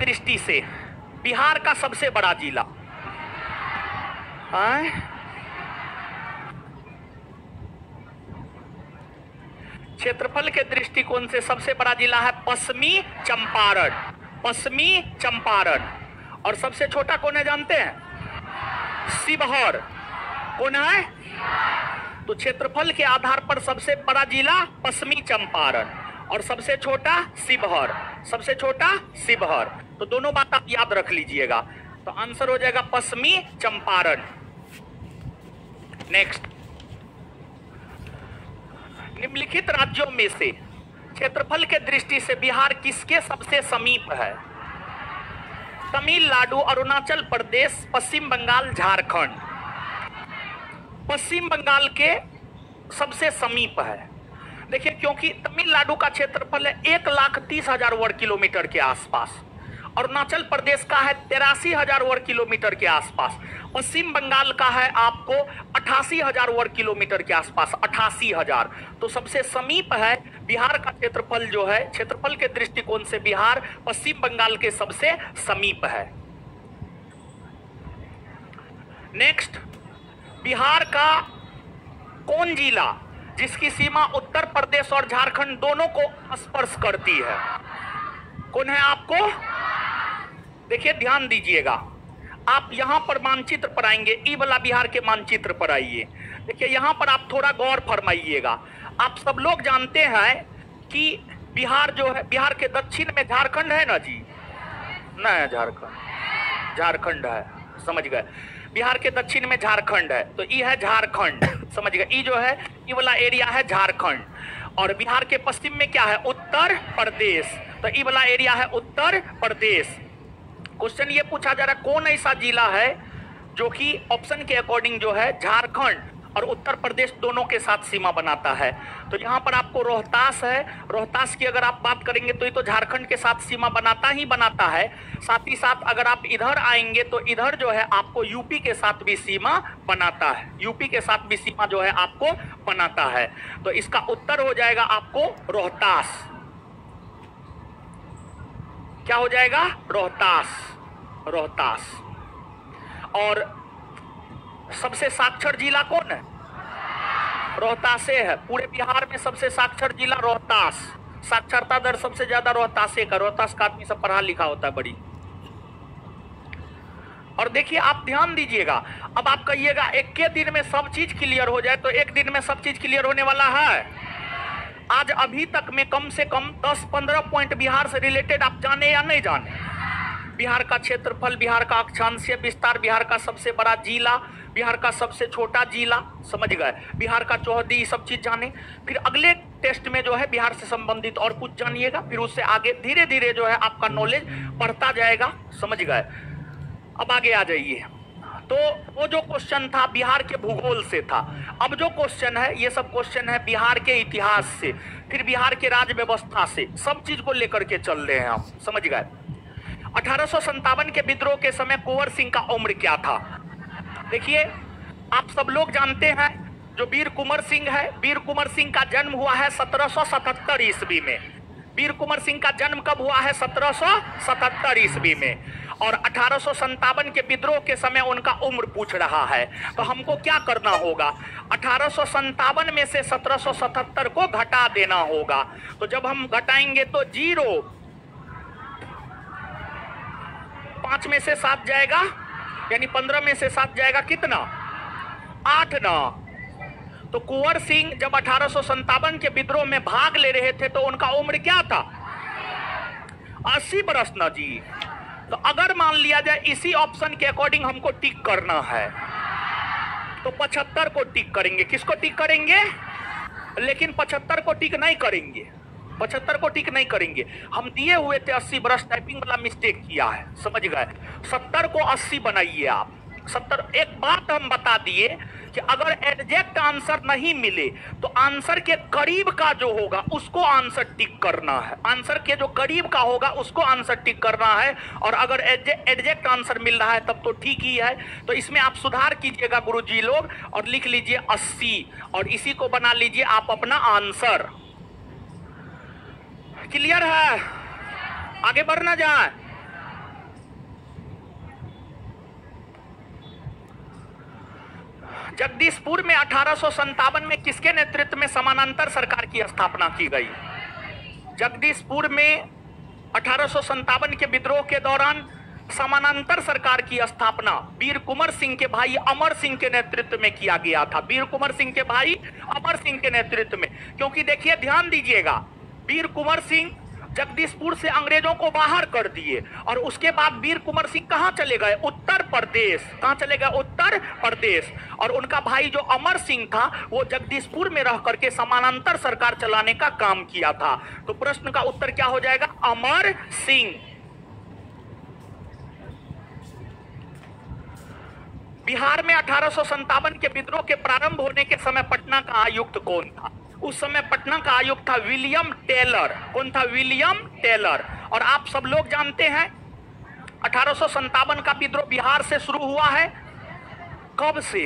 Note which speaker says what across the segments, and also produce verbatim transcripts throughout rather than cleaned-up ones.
Speaker 1: दृष्टि से बिहार का सबसे बड़ा जिला? हाँ? क्षेत्रफल के दृष्टिकोण से सबसे बड़ा जिला है पश्चिमी चंपारण, पश्चिमी चंपारण। और सबसे छोटा कौन है जानते हैं? शिवहर। कौन है? तो क्षेत्रफल के आधार पर सबसे बड़ा जिला पश्चिमी चंपारण और सबसे छोटा शिवहर, सबसे छोटा शिवहर। तो दोनों बात आप याद रख लीजिएगा। तो आंसर हो जाएगा पश्चिमी चंपारण। नेक्स्ट, निम्नलिखित राज्यों में से क्षेत्रफल के दृष्टि से बिहार किसके सबसे समीप है? तमिलनाडु, अरुणाचल प्रदेश, पश्चिम बंगाल, झारखंड। पश्चिम बंगाल के सबसे समीप है। देखिए, क्योंकि तमिलनाडु का क्षेत्रफल है एक लाख तीस हजार वर्ग किलोमीटर के आसपास, अरुणाचल प्रदेश का है तिरासी हजार वर्ग किलोमीटर के आसपास, पश्चिम बंगाल का है आपको अठासी हजार वर्ग किलोमीटर के आसपास, अठासी हजार। तो सबसे समीप है बिहार का क्षेत्रफल जो है, क्षेत्रफल के दृष्टिकोण से बिहार पश्चिम बंगाल के सबसे समीप है। नेक्स्ट, बिहार का कौन जिला जिसकी सीमा उत्तर प्रदेश और झारखंड दोनों को स्पर्श करती है? कौन है आपको? देखिए, ध्यान दीजिएगा, आप यहां पर मानचित्र पर आएंगे, ई वाला बिहार के मानचित्र पर आइए। देखिए, यहां पर आप थोड़ा गौर फरमाइएगा। आप सब लोग जानते हैं कि बिहार जो है, बिहार के दक्षिण में झारखंड है ना जी? नहीं, झारखंड झारखंड है, समझ गए? बिहार के दक्षिण में झारखंड है, तो ये है झारखंड, समझ गए? ये जो है, ये वाला एरिया है झारखंड। और बिहार के पश्चिम में क्या है? उत्तर प्रदेश। तो ये वाला एरिया है उत्तर प्रदेश। क्वेश्चन ये पूछा जा रहा है, कौन ऐसा जिला है जो कि ऑप्शन के अकॉर्डिंग जो है झारखंड और उत्तर प्रदेश दोनों के साथ सीमा बनाता है? तो यहाँ पर आपको रोहतास है। रोहतास की अगर आप बात करेंगे तो ये तो झारखंड के साथ सीमा बनाता ही बनाता है। साथ ही साथ अगर आप इधर आएंगे तो इधर जो है आपको यूपी के साथ भी सीमा बनाता है, यूपी के साथ भी सीमा जो है आपको बनाता है। तो इसका उत्तर हो जाएगा आपको रोहतास। क्या हो जाएगा? रोहतास, रोहतास। और सबसे साक्षर जिला कौन है? रोहतासे है। पूरे बिहार में सबसे साक्षर जिला रोहतास। साक्षरता दर सबसे ज्यादा रोहतासे का। रोहतास का आदमी सब पढ़ा लिखा होता है बड़ी। और देखिए, आप ध्यान दीजिएगा, अब आप कहिएगा एक के दिन में सब चीज क्लियर हो जाए, तो एक दिन में सब चीज क्लियर होने वाला है। आज अभी तक में कम से कम दस पंद्रह पॉइंट बिहार से रिलेटेड आप जाने या नहीं जाने? बिहार का क्षेत्रफल, बिहार का अक्षांशीय विस्तार, बिहार का सबसे बड़ा जिला, बिहार का सबसे छोटा जिला, समझ गए? बिहार का चौहदी, सब चीज जाने। फिर अगले टेस्ट में जो है बिहार से संबंधित और कुछ जानिएगा, फिर उससे आगे धीरे धीरे जो है आपका नॉलेज बढ़ता जाएगा, समझ गए? अब आगे आ जाइए। तो वो जो क्वेश्चन था बिहार के भूगोल से था। अब जो क्वेश्चन है, ये सब क्वेश्चन है बिहार के इतिहास से, फिर बिहार के राज्य व्यवस्था से, सब चीज को लेकर के चल रहे हैं हम, समझ गए? अठारह सौ संतावन के विद्रोह के समय कुंवर सिंह का उम्र क्या था? देखिए, आप सब लोग जानते हैं जो वीर कुंवर सिंह है, वीर कुंवर सिंह का जन्म हुआ है सत्रह सौ सतहत्तर ईस्वी में। वीर कुंवर सिंह का जन्म कब हुआ है? सत्रह सौ सतहत्तर ईस्वी में। और अठारह सौ संतावन के विद्रोह के समय उनका उम्र पूछ रहा है। तो हमको क्या करना होगा? अठारह सौ संतावन में से सत्रह सौ सतहत्तर को घटा देना होगा। तो जब हम घटाएंगे तो जीरो, पांच में से सात जाएगा, यानी पंद्रह में से सात जाएगा कितना? आठ ना। तो कुंवर सिंह जब अठारह सौ संतावन के विद्रोह में भाग ले रहे थे तो उनका उम्र क्या था? अस्सी बरस ना जी। तो अगर मान लिया जाए इसी ऑप्शन के अकॉर्डिंग हमको टिक करना है तो पचहत्तर को टिक करेंगे। किसको टिक करेंगे? लेकिन पचहत्तर को टिक नहीं करेंगे, पचहत्तर को टिक नहीं करेंगे। हम दिए हुए थे अस्सी बरस, टाइपिंग वाला मिस्टेक किया है, समझ गए? सत्तर को अस्सी बनाइए आप। सत्तर। एक बात हम बता दिए कि अगर एग्जैक्ट आंसर नहीं मिले तो आंसर के करीब का जो होगा उसको आंसर टिक करना है। आंसर के जो करीब का होगा उसको आंसर टिक करना है। और अगर एग्जैक्ट आंसर मिल रहा है तब तो ठीक ही है। तो इसमें आप सुधार कीजिएगा गुरुजी लोग और लिख लीजिए अस्सी और इसी को बना लीजिए आप अपना आंसर। क्लियर है? आगे बढ़ना जाए। जगदीशपुर में अठारह सौ संतावन में किसके नेतृत्व में समानांतर सरकार की स्थापना की गई? जगदीशपुर में अठारह सौ संतावन के विद्रोह के दौरान समानांतर सरकार की स्थापना वीर कुंवर सिंह के भाई अमर सिंह के नेतृत्व में किया गया था। वीर कुंवर सिंह के भाई अमर सिंह के नेतृत्व में, क्योंकि देखिए ध्यान दीजिएगा, वीर कुंवर सिंह जगदीशपुर से अंग्रेजों को बाहर कर दिए और उसके बाद वीर कुंवर सिंह कहां चले गए? उत्तर प्रदेश। कहां चले गए? उत्तर प्रदेश। और उनका भाई जो अमर सिंह था वो जगदीशपुर में रह करके समानांतर सरकार चलाने का काम किया था। तो प्रश्न का उत्तर क्या हो जाएगा? अमर सिंह। बिहार में अठारह सौ संतावन के विद्रोह के प्रारंभ होने के समय पटना का आयुक्त कौन था? उस समय पटना का आयुक्त था विलियम टेलर। कौन था? William Taylor. और आप सब लोग जानते हैं अठारह सौ संतावन का विद्रोह बिहार से शुरू हुआ है। कब से?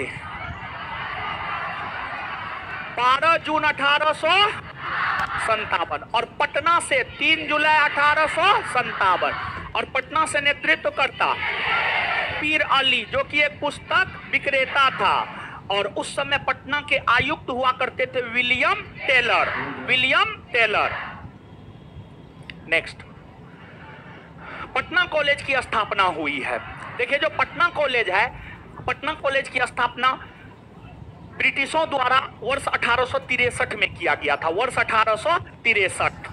Speaker 1: बारह जून अठारह सौ संतावन। और पटना से तीन जुलाई अठारह सौ संतावन। और पटना से नेतृत्व करता पीर अली, जो कि एक पुस्तक विक्रेता था। और उस समय पटना के आयुक्त हुआ करते थे William Taylor. William Taylor. Next, Patna college की स्थापना हुई है। देखिए जो पटना कॉलेज है, पटना कॉलेज की स्थापना ब्रिटिशों द्वारा वर्ष अठारह सौ तिरसठ में किया गया था। वर्ष अठारह सौ तिरसठ।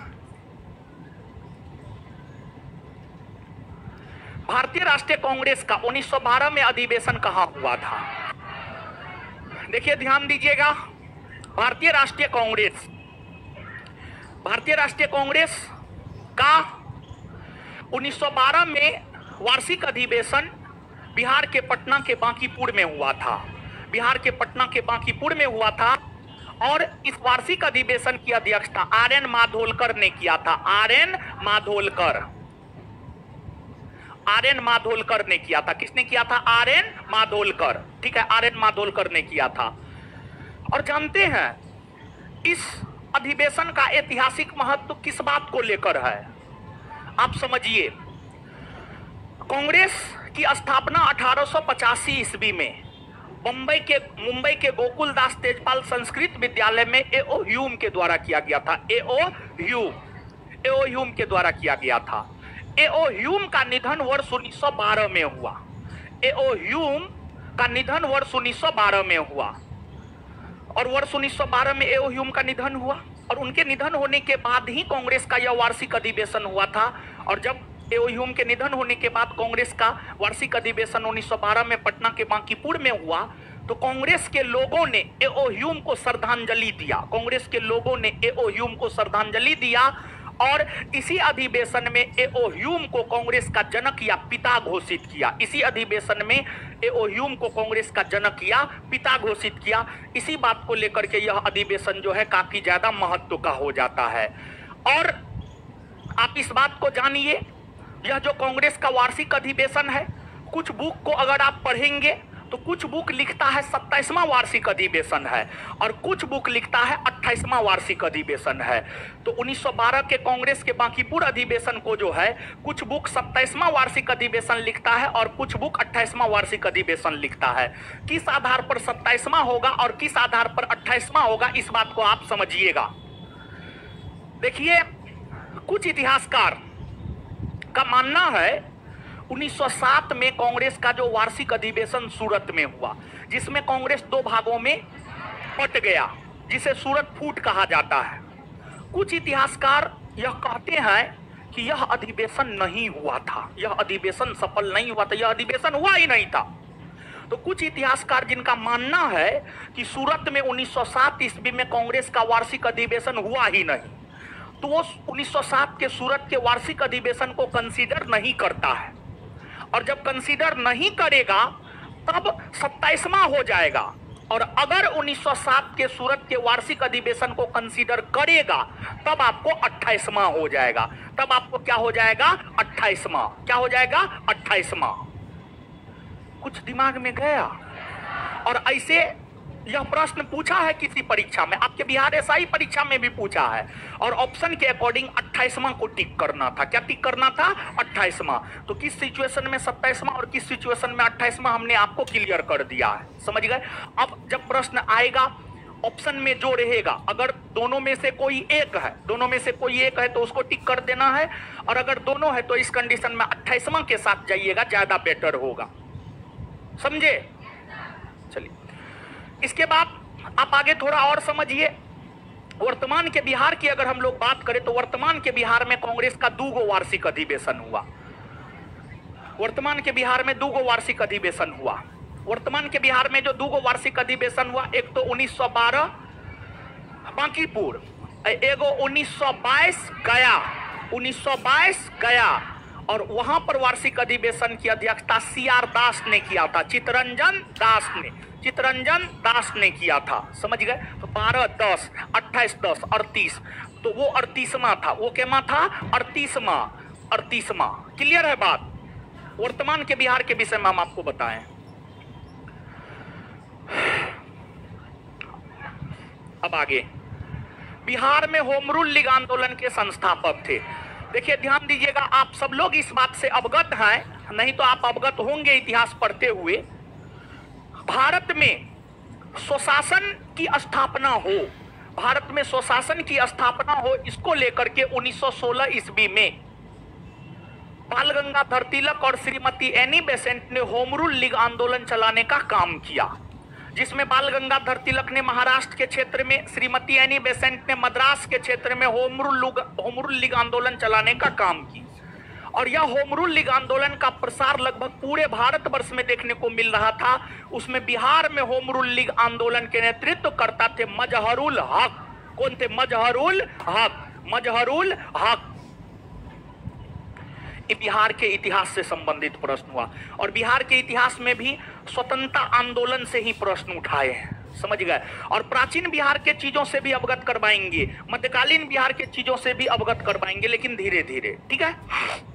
Speaker 1: भारतीय राष्ट्रीय कांग्रेस का उन्नीस सौ बारह में अधिवेशन कहां हुआ था? देखिए ध्यान दीजिएगा, भारतीय राष्ट्रीय कांग्रेस भारतीय राष्ट्रीय कांग्रेस का उन्नीस सौ बारह में वार्षिक अधिवेशन बिहार के पटना के बांकीपुर में हुआ था। बिहार के पटना के बांकीपुर में हुआ था। और इस वार्षिक अधिवेशन की अध्यक्षता आर एन माधोलकर ने किया था। R N Madholkar R N Madholkar ने किया था। किसने किया था? R N Madholkar. ठीक है, आर एन माधोलकर ने किया था। और जानते हैं इस अधिवेशन का ऐतिहासिक महत्व किस बात को लेकर है? आप समझिए, कांग्रेस की स्थापना अठारह सौ पचासी ईस्वी में मुंबई के मुंबई के गोकुलदास तेजपाल संस्कृत विद्यालय में एओ ह्यूम के द्वारा किया गया था। एओ ह्यूम एओ ह्यूम के द्वारा किया गया था। एओ ह्यूम का निधन वर्ष उन्नीस सौ बारह में हुआ। एओ ह्यूम का निधन वर्ष उन्नीस सौ बारह में हुआ। और वर्ष उन्नीस सौ बारह में एओ ह्यूम का निधन हुआ। और उनके निधन होने के बाद ही कांग्रेस का यह वार्षिक अधिवेशन हुआ था। और जब एओ ह्यूम के निधन होने के बाद कांग्रेस का वार्षिक अधिवेशन उन्नीस सौ बारह में पटना के बांकीपुर में हुआ, तो कांग्रेस के लोगों ने एओ ह्यूम को श्रद्धांजलि दिया। कांग्रेस के लोगों ने एओ ह्यूम को श्रद्धांजलि दिया। और इसी अधिवेशन में एओ ह्यूम को कांग्रेस का जनक या पिता घोषित किया। इसी अधिवेशन में एओ ह्यूम को कांग्रेस का जनक या पिता घोषित किया। इसी बात को लेकर के यह अधिवेशन जो है काफी ज्यादा महत्व का हो जाता है। और आप इस बात को जानिए, यह जो कांग्रेस का वार्षिक अधिवेशन है, कुछ बुक को अगर आप पढ़ेंगे तो कुछ बुक लिखता है सत्ताईसवां वार्षिक अधिवेशन है और कुछ बुक लिखता है अट्ठाईसवां वार्षिक अधिवेशन है। तो उन्नीस सौ बारह के कांग्रेस के बांकीपुर अधिवेशन को जो है कुछ बुक सत्ताईसवां वार्षिक अधिवेशन लिखता है और कुछ बुक अट्ठाईसवां वार्षिक अधिवेशन लिखता है। किस आधार पर सत्ताईसवां होगा और किस आधार पर अट्ठाईसवां होगा, इस बात को आप समझिएगा। देखिए, कुछ इतिहासकार का मानना है उन्नीस सौ सात में कांग्रेस का जो वार्षिक अधिवेशन सूरत में हुआ, जिसमें कांग्रेस दो भागों में बट गया, जिसे सूरत फूट कहा जाता है। कुछ इतिहासकार यह कहते हैं कि यह अधिवेशन नहीं हुआ था, यह अधिवेशन सफल नहीं हुआ था, यह अधिवेशन हुआ ही नहीं था। तो कुछ इतिहासकार जिनका मानना है कि सूरत में उन्नीस सौ सात ईस्वी में कांग्रेस का वार्षिक अधिवेशन हुआ ही नहीं, तो वो उन्नीस सौ सात के सूरत के वार्षिक अधिवेशन को कंसीडर नहीं करता है। और जब कंसीडर नहीं करेगा तब सत्ताईसवां हो जाएगा। और अगर उन्नीस सौ सात के सूरत के वार्षिक अधिवेशन को कंसीडर करेगा तब आपको अट्ठाईसवां हो जाएगा। तब आपको क्या हो जाएगा? अट्ठाईसवां। क्या हो जाएगा? अट्ठाईसवां। कुछ दिमाग में गया? और ऐसे यह प्रश्न पूछा है किसी परीक्षा में, आपके बिहार एसआई परीक्षा में भी पूछा है, और ऑप्शन के अकॉर्डिंग अट्ठाईसवां को टिक करना था। क्या टिक करना था? अट्ठाईसवां। तो किस सिचुएशन में सत्ताईसवां और किस सिचुएशन में अट्ठाईसवां हमने आपको क्लियर कर दिया है, समझ गए। अब जब प्रश्न आएगा ऑप्शन में जो रहेगा, अगर दोनों में से कोई एक है, दोनों में से कोई एक है तो उसको टिक कर देना है, और अगर दोनों है तो इस कंडीशन में अट्ठाईसवां के साथ जाइएगा, ज्यादा बेटर होगा, समझे। चलिए इसके बाद आप आगे थोड़ा और समझिए। वर्तमान के बिहार की अगर हम लोग बात करें तो वर्तमान के बिहार में कांग्रेस का दो गो वार्षिक अधिवेशन हुआ। वर्तमान के बिहार में दो गो वार्षिक अधिवेशन हुआ। वर्तमान के बिहार में जो दो गो वार्षिक अधिवेशन हुआ, एक तो उन्नीस सौ बारह बांकीपुर, एगो उन्नीस सौ बाईस गया, उन्नीस सौ बाईस गया, और वहां पर वार्षिक अधिवेशन की अध्यक्षता सी आर दास ने किया था, चित्तरंजन दास ने चित्तरंजन दास ने किया था, समझ गए। तो बारह दस अट्ठाईस दस अड़तीस, तो वो अड़तीसवां था, वो क्या था? अड़तीसवां अड़तीसवां क्लियर है बात। वर्तमान के बिहार के विषय में हम आपको बताएं। अब आगे, बिहार में होम रूल लीग आंदोलन के संस्थापक थे। देखिए ध्यान दीजिएगा, आप सब लोग इस बात से अवगत हैं, नहीं तो आप अवगत होंगे इतिहास पढ़ते हुए। भारत में स्वशासन की स्थापना हो, भारत में स्वशासन की स्थापना हो, इसको लेकर के उन्नीस सौ सोलह ईस्वी में बाल गंगाधर तिलक और श्रीमती एनी बेसेंट ने होम रूल लीग आंदोलन चलाने का काम किया, जिसमें बाल गंगाधर तिलक ने महाराष्ट्र के क्षेत्र में, श्रीमती एनी बेसेंट ने मद्रास के क्षेत्र में home rule home rule league आंदोलन चलाने का काम किया। और यह होम रूल लीग आंदोलन का प्रसार लगभग पूरे भारतवर्ष में देखने को मिल रहा था। उसमें बिहार में होम रूल लीग आंदोलन के नेतृत्व करता थे मजहरुल हक। कौन थे? मजहरुल हक। मजहरुल हक। बिहार के इतिहास से संबंधित प्रश्न हुआ, और बिहार के इतिहास में भी स्वतंत्रता आंदोलन से ही प्रश्न उठाए हैं, समझ गए। और प्राचीन बिहार के चीजों से भी अवगत करवाएंगे, मध्यकालीन बिहार के चीजों से भी अवगत करवाएंगे, लेकिन धीरे धीरे, ठीक है।